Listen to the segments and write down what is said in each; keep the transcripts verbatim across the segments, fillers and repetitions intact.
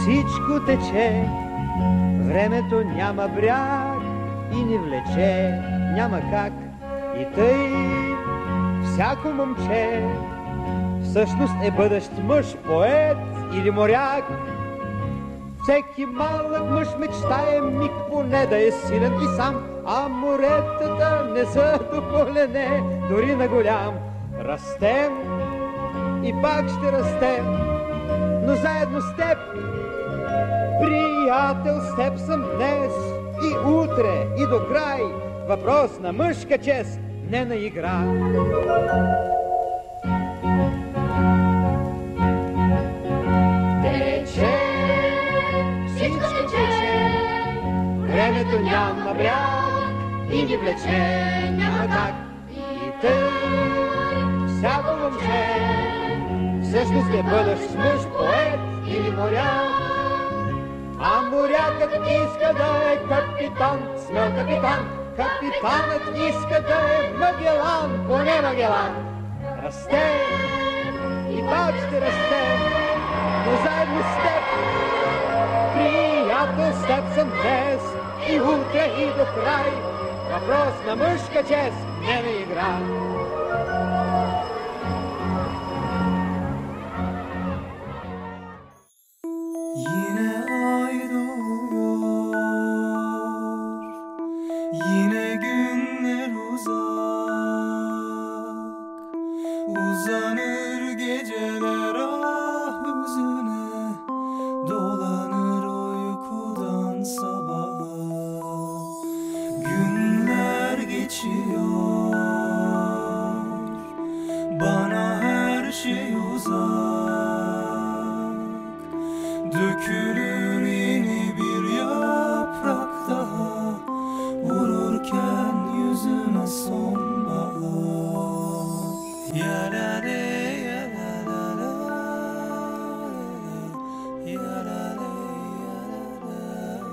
всичко тече, времето няма бряг и ни влече, няма как. И тъй всяко момче всъщност е бъдещ мъж, поет или моряк. Всеки малък мъж мечтае миг поне да е силен и сам, а моретата не са доволене, дори на голям. Растем и пак ще растем, но заедно с теб, приятел, с теб съм днес и утре и до край. Въпрос на мъжка чест, не на игра. Тече, всичко тече, времето няма бряг и ни влече, няма как. И тъй всяко момче всъщност е бъдещ мъж, поет или моряк. А морякът иска да е капитан, смел капитан. Капитанът иска да е Магелан, поне Магелан. Растем и пак ще растем, но заедно с теб, приятел, с теб съм днес и утре и до край. Въпрос на мъжка чест, не на игра. Uzanır geceler ah hüzüne, dolanır uykudan sabaha. Günler geçiyor, bana her şey uzak. Dökülür yeni bir yaprak daha, vururken yüzüme sonbahar. Ya la la ya la la la, ya la la ya la la.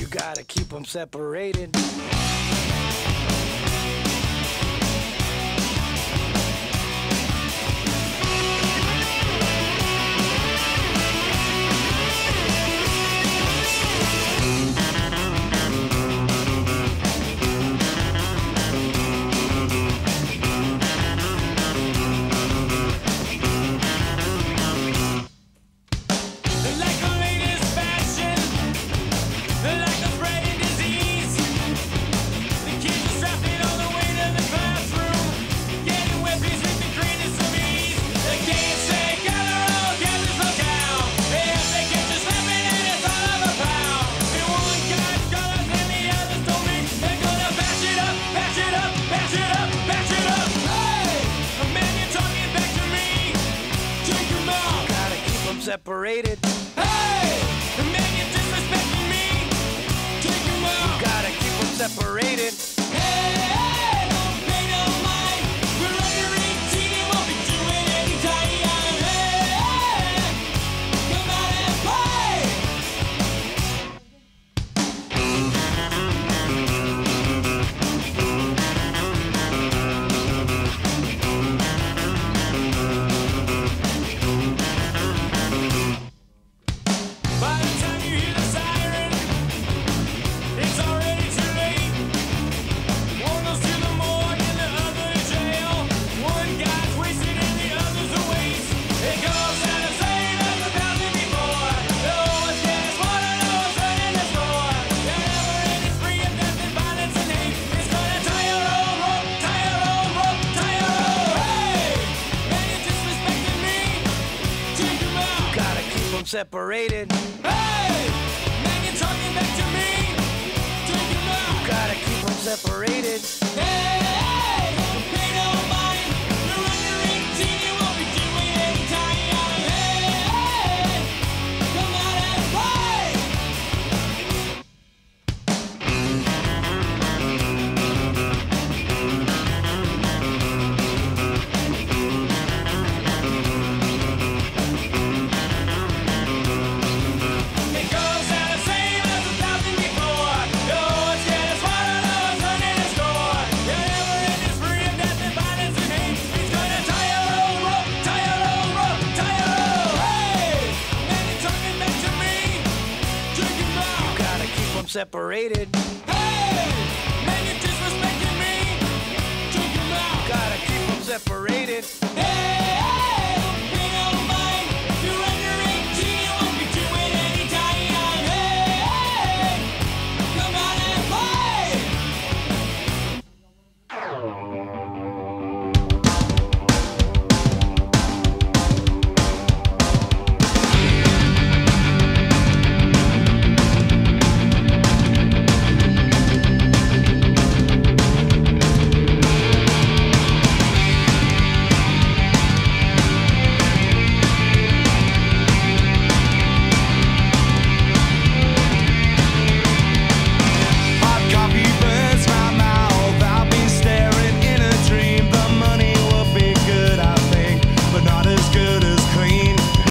You gotta keep them separated. Separated. Hey! The man, you're disrespecting me. Take him out. You gotta keep them separated. Hey, hey, don't pay no mind. We're under eighteen and won't be doing any time. Hey, come out and play. By the time you hear the siren, it's already too late. One goes to the morgue and the other to jail. One guy's wasted and the other's a waste. It goes out the same as a thousand before. The oldest gas water, no one's running the store. The never ending spree of death and violence and hate. It's gonna tie your old rope, tie your old rope, tie your old. Hey, man, you're disrespecting me. Take him out. Gotta keep them separated. Hey, man, you're talking back to me. Take him out. Gotta keep them separated. Hey, hey, don't pay no mind. You're under eighteen, you won't be doing any time. Hey, hey, come out and play. It goes out the same as a thousand before. No one's getting smarter, no one's running the store. The never ending spree of death and violence and hate. He's gonna tie your old rope, tie your old rope, tie your old. Hey, man, you're talking back to me. Take him out. Gotta keep them separated. Hey, man, you're disrespecting me. Take him out. Gotta keep them separated. Hey.